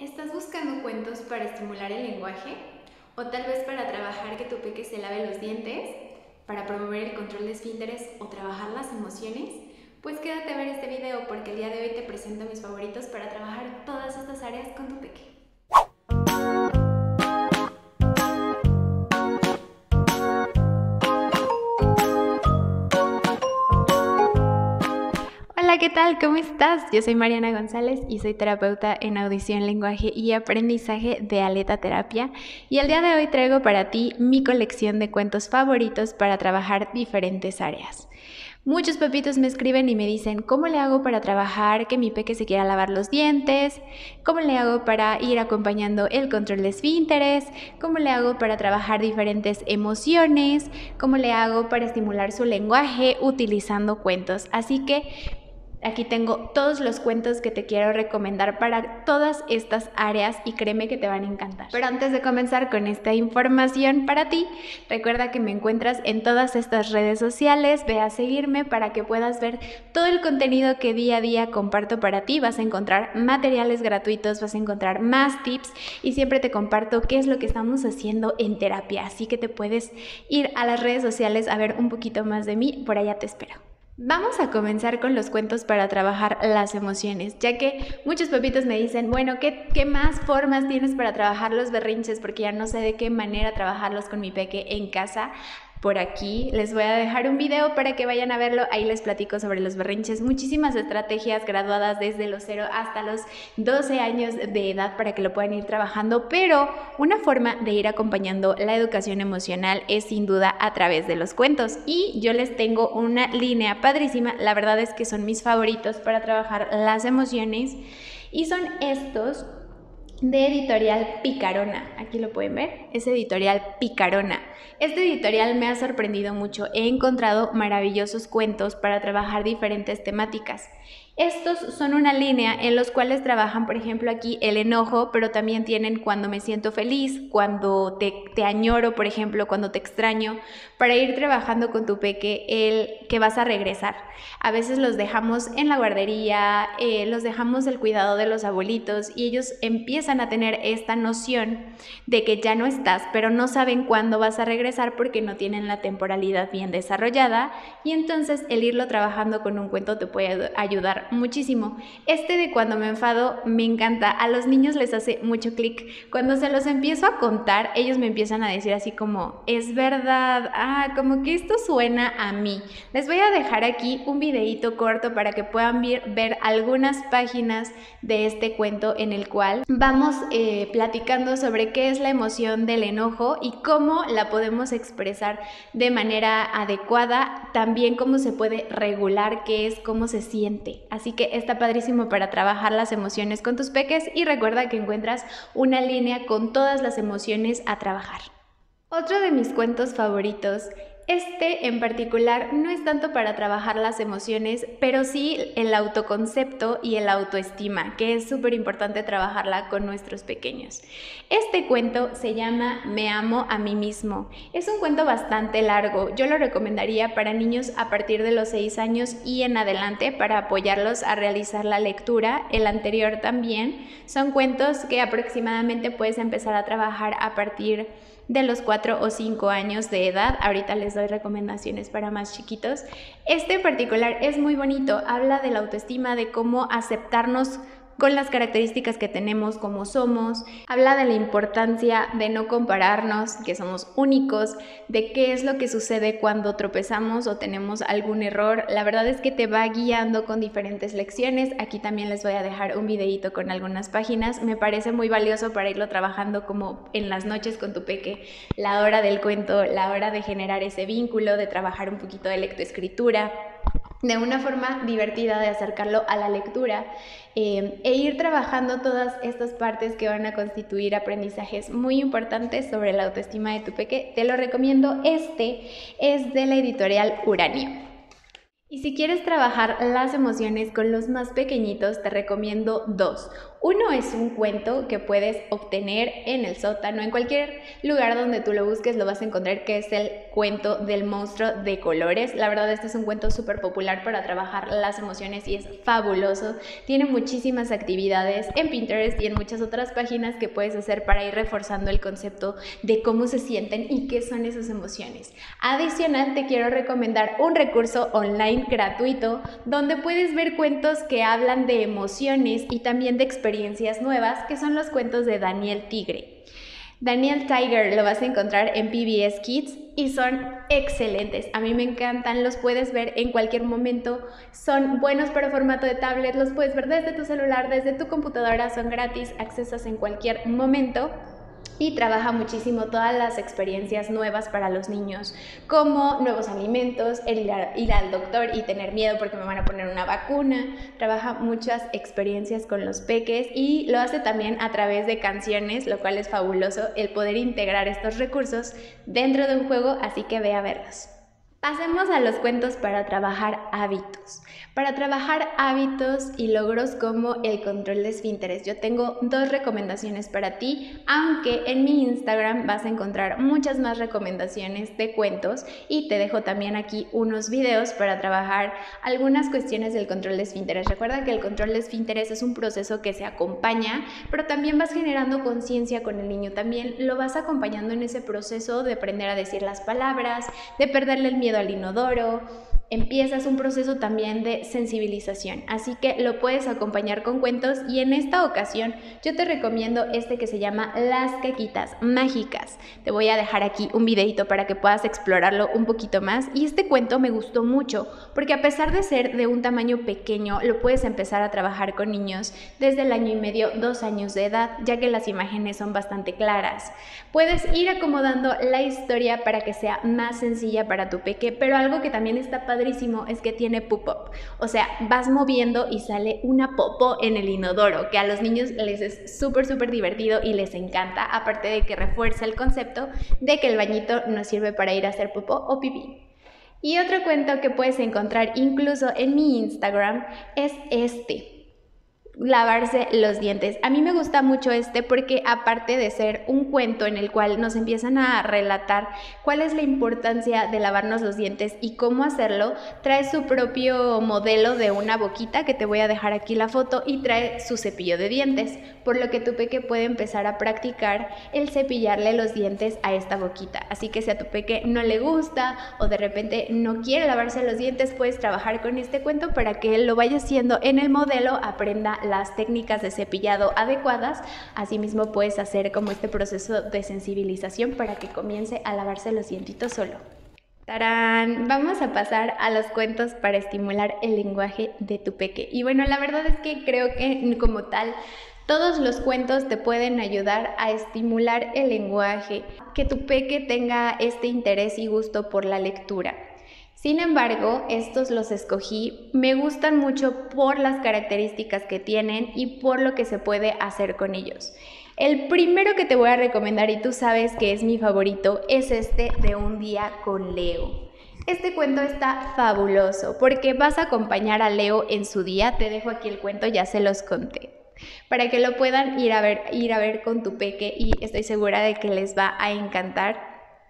¿Estás buscando cuentos para estimular el lenguaje? ¿O tal vez para trabajar que tu peque se lave los dientes? ¿Para promover el control de esfínteres o trabajar las emociones? Pues quédate a ver este video porque el día de hoy te presento mis favoritos para trabajar todas estas áreas con tu peque. Hola, ¿qué tal? ¿Cómo estás? Yo soy Mariana González y soy terapeuta en audición, lenguaje y aprendizaje de Aleta Terapia. Y el día de hoy traigo para ti mi colección de cuentos favoritos para trabajar diferentes áreas. Muchos papitos me escriben y me dicen, ¿cómo le hago para trabajar que mi peque se quiera lavar los dientes? ¿Cómo le hago para ir acompañando el control de esfínteres? ¿Cómo le hago para trabajar diferentes emociones? ¿Cómo le hago para estimular su lenguaje utilizando cuentos? Así que aquí tengo todos los cuentos que te quiero recomendar para todas estas áreas y créeme que te van a encantar. Pero antes de comenzar con esta información para ti, recuerda que me encuentras en todas estas redes sociales, ve a seguirme para que puedas ver todo el contenido que día a día comparto para ti. Vas a encontrar materiales gratuitos, vas a encontrar más tips y siempre te comparto qué es lo que estamos haciendo en terapia. Así que te puedes ir a las redes sociales a ver un poquito más de mí, por allá te espero. Vamos a comenzar con los cuentos para trabajar las emociones, ya que muchos papitos me dicen, bueno, ¿qué más formas tienes para trabajar los berrinches? Porque ya no sé de qué manera trabajarlos con mi peque en casa. Por aquí les voy a dejar un video para que vayan a verlo, ahí les platico sobre los berrinches, muchísimas estrategias graduadas desde los 0 hasta los 12 años de edad para que lo puedan ir trabajando, pero una forma de ir acompañando la educación emocional es sin duda a través de los cuentos y yo les tengo una línea padrísima, la verdad es que son mis favoritos para trabajar las emociones y son estos de Editorial Picarona. Aquí lo pueden ver, es Editorial Picarona. Este editorial me ha sorprendido mucho, he encontrado maravillosos cuentos para trabajar diferentes temáticas. Estos son una línea en los cuales trabajan, por ejemplo, aquí el enojo, pero también tienen cuando me siento feliz, cuando te añoro, por ejemplo, cuando te extraño, para ir trabajando con tu peque el que vas a regresar. A veces los dejamos en la guardería, los dejamos el cuidado de los abuelitos y ellos empiezan a tener esta noción de que ya no estás, pero no saben cuándo vas a regresar porque no tienen la temporalidad bien desarrollada y entonces el irlo trabajando con un cuento te puede ayudar muchísimo. Este de cuando me enfado me encanta, a los niños les hace mucho clic. Cuando se los empiezo a contar, ellos me empiezan a decir así como, es verdad, como que esto suena a mí. Les voy a dejar aquí un videíto corto para que puedan ver algunas páginas de este cuento en el cual vamos platicando sobre qué es la emoción del enojo y cómo la podemos expresar de manera adecuada, también cómo se puede regular, qué es, cómo se siente. Así que está padrísimo para trabajar las emociones con tus peques y recuerda que encuentras una línea con todas las emociones a trabajar. Otro de mis cuentos favoritos, este en particular no es tanto para trabajar las emociones, pero sí el autoconcepto y el autoestima, que es súper importante trabajarla con nuestros pequeños. Este cuento se llama Me amo a mí mismo. Es un cuento bastante largo, yo lo recomendaría para niños a partir de los 6 años y en adelante para apoyarlos a realizar la lectura. El anterior también son cuentos que aproximadamente puedes empezar a trabajar a partir de los 4 o 5 años de edad. Ahorita les doy recomendaciones para más chiquitos. Este en particular es muy bonito, habla de la autoestima, de cómo aceptarnos con las características que tenemos, como somos, habla de la importancia de no compararnos, que somos únicos, de qué es lo que sucede cuando tropezamos o tenemos algún error. La verdad es que te va guiando con diferentes lecciones. Aquí también les voy a dejar un videito con algunas páginas. Me parece muy valioso para irlo trabajando como en las noches con tu peque, la hora del cuento, la hora de generar ese vínculo, de trabajar un poquito de lectoescritura, de una forma divertida de acercarlo a la lectura e ir trabajando todas estas partes que van a constituir aprendizajes muy importantes sobre la autoestima de tu peque. Te lo recomiendo, este es de la editorial Uranio. Y si quieres trabajar las emociones con los más pequeñitos, te recomiendo dos. Uno es un cuento que puedes obtener en el sótano, en cualquier lugar donde tú lo busques lo vas a encontrar, que es el cuento del monstruo de colores. La verdad, este es un cuento súper popular para trabajar las emociones y es fabuloso. Tiene muchísimas actividades en Pinterest y en muchas otras páginas que puedes hacer para ir reforzando el concepto de cómo se sienten y qué son esas emociones. Adicional, te quiero recomendar un recurso online gratuito donde puedes ver cuentos que hablan de emociones y también de experiencias nuevas, que son los cuentos de Daniel Tigre. Daniel Tiger lo vas a encontrar en PBS Kids y son excelentes. A mí me encantan, los puedes ver en cualquier momento. Son buenos para formato de tablet, los puedes ver desde tu celular, desde tu computadora, son gratis, accesas en cualquier momento. Y trabaja muchísimo todas las experiencias nuevas para los niños, como nuevos alimentos, el ir al doctor y tener miedo porque me van a poner una vacuna. Trabaja muchas experiencias con los peques y lo hace también a través de canciones, lo cual es fabuloso el poder integrar estos recursos dentro de un juego, así que ve a verlos. Pasemos a los cuentos para trabajar hábitos. Para trabajar hábitos y logros como el control de esfínteres, yo tengo 2 recomendaciones para ti, aunque en mi Instagram vas a encontrar muchas más recomendaciones de cuentos y te dejo también aquí unos videos para trabajar algunas cuestiones del control de esfínteres. Recuerda que el control de esfínteres es un proceso que se acompaña, pero también vas generando conciencia con el niño, también lo vas acompañando en ese proceso de aprender a decir las palabras, de perderle el miedo al inodoro. Empiezas un proceso también de sensibilización, así que lo puedes acompañar con cuentos y en esta ocasión yo te recomiendo este que se llama Las Caquitas Mágicas. Te voy a dejar aquí un videito para que puedas explorarlo un poquito más y este cuento me gustó mucho porque a pesar de ser de un tamaño pequeño lo puedes empezar a trabajar con niños desde el 1 año y medio, 2 años de edad, ya que las imágenes son bastante claras. Puedes ir acomodando la historia para que sea más sencilla para tu peque, pero algo que también está padrísimo es que tiene pop-up, o sea, vas moviendo y sale una popó en el inodoro, que a los niños les es súper divertido y les encanta, aparte de que refuerza el concepto de que el bañito nos sirve para ir a hacer popó o pipí. Y otro cuento que puedes encontrar incluso en mi Instagram es este. Lavarse los dientes. A mí me gusta mucho este porque aparte de ser un cuento en el cual nos empiezan a relatar cuál es la importancia de lavarnos los dientes y cómo hacerlo, trae su propio modelo de una boquita, que te voy a dejar aquí la foto, y trae su cepillo de dientes, por lo que tu peque puede empezar a practicar el cepillarle los dientes a esta boquita. Así que si a tu peque no le gusta o de repente no quiere lavarse los dientes, puedes trabajar con este cuento para que él lo vaya haciendo en el modelo, aprenda las técnicas de cepillado adecuadas. Asimismo puedes hacer como este proceso de sensibilización para que comience a lavarse los dientitos solo. ¡Tarán! Vamos a pasar a los cuentos para estimular el lenguaje de tu peque. Y bueno, la verdad es que creo que como tal todos los cuentos te pueden ayudar a estimular el lenguaje, que tu peque tenga este interés y gusto por la lectura. Sin embargo, estos los escogí, me gustan mucho por las características que tienen y por lo que se puede hacer con ellos. El primero que te voy a recomendar, y tú sabes que es mi favorito, es este de Un día con Leo. Este cuento está fabuloso porque vas a acompañar a Leo en su día. Te dejo aquí el cuento, ya se los conté, para que lo puedan ir a ver con tu peque y estoy segura de que les va a encantar.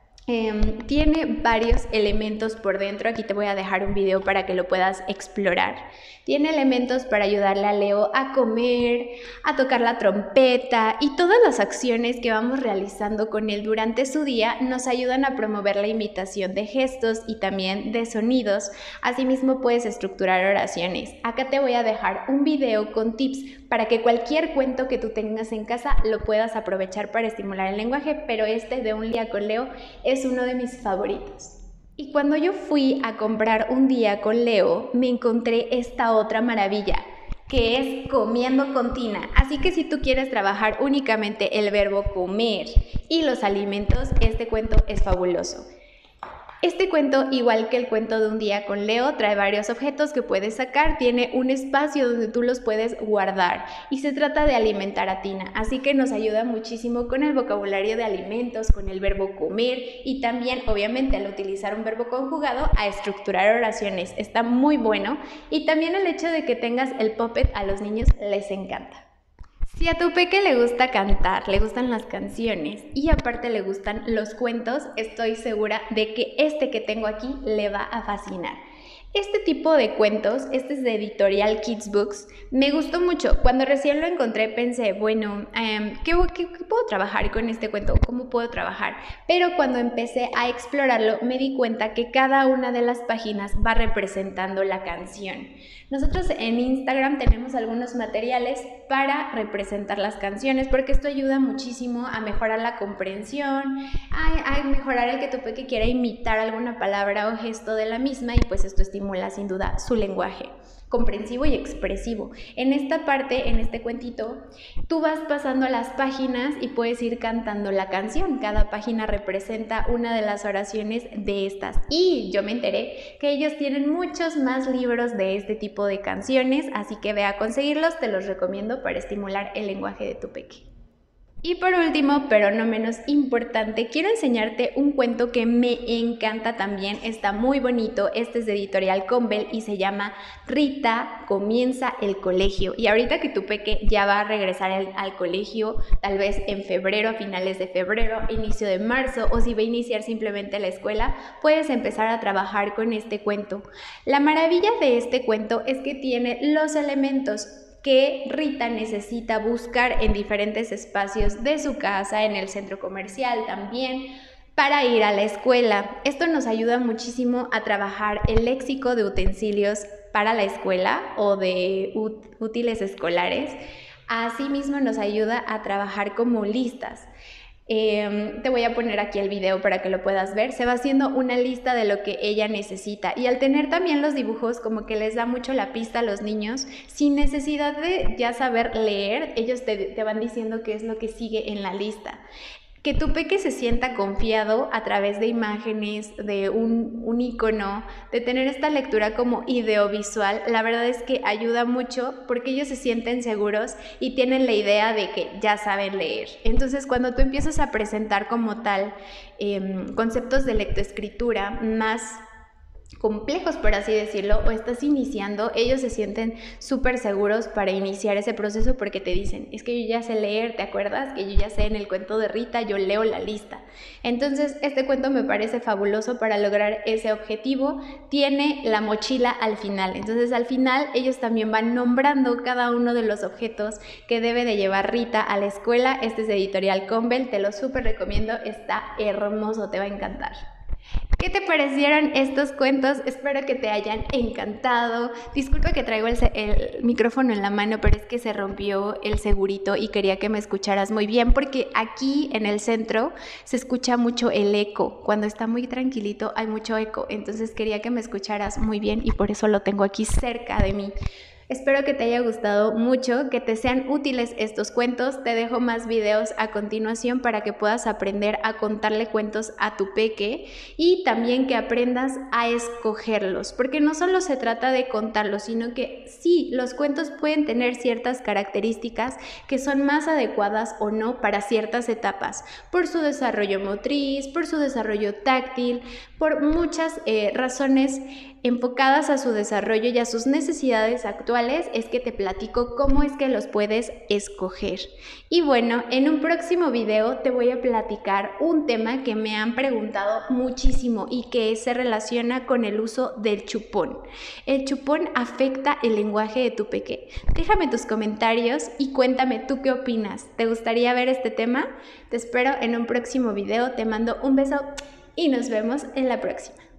Tiene varios elementos por dentro, aquí te voy a dejar un video para que lo puedas explorar. Tiene elementos para ayudarle a Leo a comer, a tocar la trompeta, y todas las acciones que vamos realizando con él durante su día nos ayudan a promover la imitación de gestos y también de sonidos. Asimismo puedes estructurar oraciones. Acá te voy a dejar un video con tips para que cualquier cuento que tú tengas en casa lo puedas aprovechar para estimular el lenguaje, pero este de Un día con Leo es uno de mis favoritos. Y cuando yo fui a comprar Un día con Leo, me encontré esta otra maravilla, que es Comiendo con Tina. Así que si tú quieres trabajar únicamente el verbo comer y los alimentos, este cuento es fabuloso. Este cuento, igual que el cuento de Un día con Leo, trae varios objetos que puedes sacar, tiene un espacio donde tú los puedes guardar y se trata de alimentar a Tina, así que nos ayuda muchísimo con el vocabulario de alimentos, con el verbo comer y también, obviamente, al utilizar un verbo conjugado, a estructurar oraciones. Está muy bueno y también el hecho de que tengas el puppet a los niños les encanta. Si a tu peque le gusta cantar, le gustan las canciones y aparte le gustan los cuentos, estoy segura de que este que tengo aquí le va a fascinar. Este tipo de cuentos, este es de Editorial Kids Books, me gustó mucho. Cuando recién lo encontré pensé, bueno, ¿qué puedo trabajar con este cuento? ¿Cómo puedo trabajar? Pero cuando empecé a explorarlo me di cuenta que cada una de las páginas va representando la canción. Nosotros en Instagram tenemos algunos materiales para representar las canciones porque esto ayuda muchísimo a mejorar la comprensión, a mejorar el que tu peque quiera imitar alguna palabra o gesto de la misma y pues esto estimula sin duda su lenguaje comprensivo y expresivo. En esta parte, en este cuentito, tú vas pasando las páginas y puedes ir cantando la canción. Cada página representa una de las oraciones de estas. Y yo me enteré que ellos tienen muchos más libros de este tipo de canciones, así que ve a conseguirlos, te los recomiendo para estimular el lenguaje de tu peque. Y por último, pero no menos importante, quiero enseñarte un cuento que me encanta también, está muy bonito, este es de Editorial Combel y se llama Rita comienza el colegio. Y ahorita que tu peque ya va a regresar al colegio, tal vez en febrero, a finales de febrero, inicio de marzo, o si va a iniciar simplemente la escuela, puedes empezar a trabajar con este cuento. La maravilla de este cuento es que tiene los elementos que Rita necesita buscar en diferentes espacios de su casa, en el centro comercial también, para ir a la escuela. Esto nos ayuda muchísimo a trabajar el léxico de utensilios para la escuela o de útiles escolares. Asimismo nos ayuda a trabajar como listas. Te voy a poner aquí el video para que lo puedas ver. Se va haciendo una lista de lo que ella necesita y al tener también los dibujos como que les da mucho la pista a los niños sin necesidad de ya saber leer, ellos te van diciendo qué es lo que sigue en la lista. Que tu peque se sienta confiado a través de imágenes, de un icono, de tener esta lectura como ideovisual, la verdad es que ayuda mucho porque ellos se sienten seguros y tienen la idea de que ya saben leer. Entonces, cuando tú empiezas a presentar como tal conceptos de lectoescritura más complejos, por así decirlo, o estás iniciando, ellos se sienten súper seguros para iniciar ese proceso porque te dicen, es que yo ya sé leer, ¿te acuerdas? Que yo ya sé en el cuento de Rita, yo leo la lista. Entonces, este cuento me parece fabuloso para lograr ese objetivo. Tiene la mochila al final, entonces al final ellos también van nombrando cada uno de los objetos que debe de llevar Rita a la escuela. Este es de Editorial Combel, te lo súper recomiendo, está hermoso, te va a encantar. ¿Qué te parecieron estos cuentos? Espero que te hayan encantado. Disculpa que traigo el micrófono en la mano, pero es que se rompió el segurito y quería que me escucharas muy bien porque aquí en el centro se escucha mucho el eco. Cuando está muy tranquilito hay mucho eco, entonces quería que me escucharas muy bien y por eso lo tengo aquí cerca de mí. Espero que te haya gustado mucho, que te sean útiles estos cuentos. Te dejo más videos a continuación para que puedas aprender a contarle cuentos a tu peque y también que aprendas a escogerlos, porque no solo se trata de contarlos, sino que sí, los cuentos pueden tener ciertas características que son más adecuadas o no para ciertas etapas, por su desarrollo motriz, por su desarrollo táctil, por muchas razones enfocadas a su desarrollo y a sus necesidades actuales, es que te platico cómo es que los puedes escoger. Y bueno, en un próximo video te voy a platicar un tema que me han preguntado muchísimo y que se relaciona con el uso del chupón. ¿El chupón afecta el lenguaje de tu peque? Déjame tus comentarios y cuéntame tú qué opinas. ¿Te gustaría ver este tema? Te espero en un próximo video, te mando un beso y nos vemos en la próxima.